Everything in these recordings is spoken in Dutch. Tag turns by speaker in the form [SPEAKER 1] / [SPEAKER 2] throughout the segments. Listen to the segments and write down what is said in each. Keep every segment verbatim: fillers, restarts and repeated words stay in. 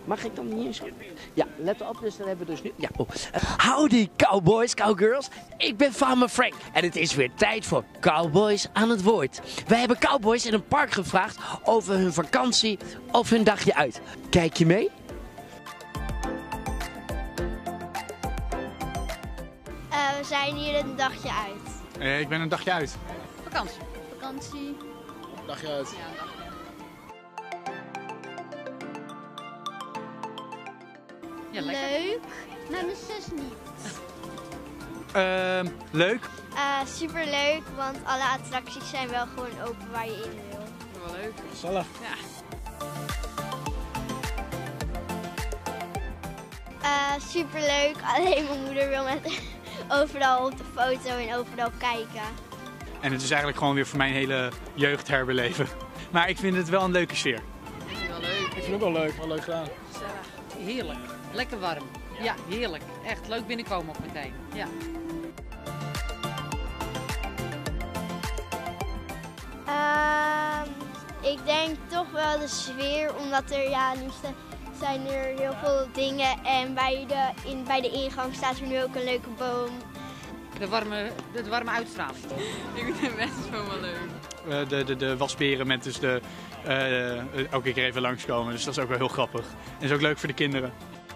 [SPEAKER 1] Mag ik dan niet eens? Ja, let op, dus dan hebben we dus nu... Ja, oh. Howdy cowboys, cowgirls. Ik ben Farmer Frank en het is weer tijd voor Cowboys aan het woord. Wij hebben cowboys in een park gevraagd over hun vakantie of hun dagje uit. Kijk je mee?
[SPEAKER 2] Uh, we zijn hier een dagje uit.
[SPEAKER 3] Uh, ik ben een dagje uit.
[SPEAKER 4] Vakantie.
[SPEAKER 2] Vakantie.
[SPEAKER 3] Dagje uit.
[SPEAKER 4] Ja, een dagje. Ja, lekker.
[SPEAKER 2] Leuk. Nou, mijn zus niet.
[SPEAKER 3] Uh, leuk.
[SPEAKER 2] Uh, superleuk, want alle attracties zijn wel gewoon open waar je in wil.
[SPEAKER 4] Wel leuk.
[SPEAKER 3] Gezellig.
[SPEAKER 4] Ja.
[SPEAKER 2] Uh, superleuk, alleen mijn moeder wil met overal op de foto en overal kijken.
[SPEAKER 3] En het is eigenlijk gewoon weer voor mijn hele jeugd herbeleven. Maar ik vind het wel een leuke sfeer.
[SPEAKER 4] Ik vind het wel leuk.
[SPEAKER 3] Ik vind het ook wel leuk, wel leuk gedaan.
[SPEAKER 4] Heerlijk. Lekker warm. Ja, heerlijk. Echt leuk binnenkomen ook meteen. Ja.
[SPEAKER 2] Uh, ik denk toch wel de sfeer, omdat er ja, nu zijn er heel veel dingen en bij de, in, bij de ingang staat er nu ook een leuke boom.
[SPEAKER 4] De warme, de warme uitstraling.
[SPEAKER 5] Ik vind het best gewoon wel leuk.
[SPEAKER 3] Uh, de, de, de wasberen met dus de, uh, elke keer even langskomen, dus dat is ook wel heel grappig. En is ook leuk voor de kinderen.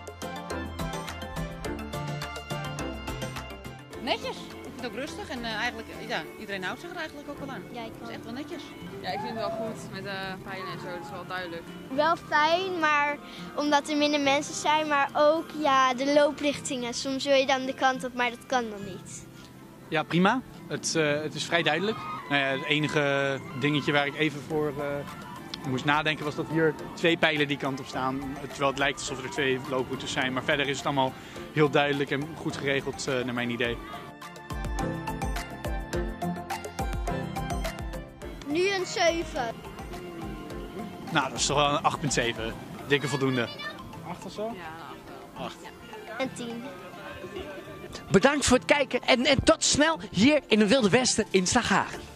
[SPEAKER 4] Netjes. Ik vind het ook rustig en uh, eigenlijk, ja, iedereen houdt zich er eigenlijk ook wel aan.
[SPEAKER 2] Ja, ik
[SPEAKER 4] Het is echt wel netjes.
[SPEAKER 5] Ja, ik vind het wel goed met de uh, pijlen en zo, dat is wel duidelijk.
[SPEAKER 2] Wel fijn, maar omdat er minder mensen zijn, maar ook ja, de looprichtingen. Soms wil je dan de kant op, maar dat kan dan niet.
[SPEAKER 3] Ja, prima. Het, uh, het is vrij duidelijk. Nou ja, het enige dingetje waar ik even voor uh, moest nadenken was dat hier twee pijlen die kant op staan. Terwijl het lijkt alsof er twee looproutes zijn. Maar verder is het allemaal heel duidelijk en goed geregeld uh, naar mijn idee.
[SPEAKER 2] Nu een zeven.
[SPEAKER 3] Nou, dat is toch wel een acht komma zeven. Dikke voldoende.
[SPEAKER 5] acht of zo? Ja,
[SPEAKER 3] acht.
[SPEAKER 2] En tien.
[SPEAKER 1] Bedankt voor het kijken en, en tot snel hier in de Wilde Westen in Slagharen.